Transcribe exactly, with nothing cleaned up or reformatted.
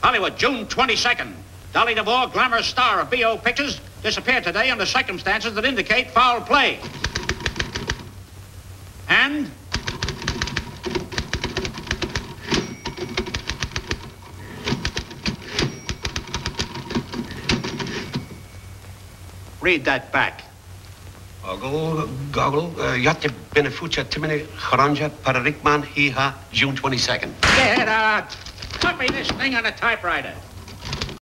Hollywood, June twenty-second. Dolly DeVore, glamorous star of B O Pictures, disappeared today under circumstances that indicate foul play. And... read that back. Goggle, goggle, yatte benefucia timine charanja pararikman hiha, June twenty-second. Get out! Copy this thing on a typewriter.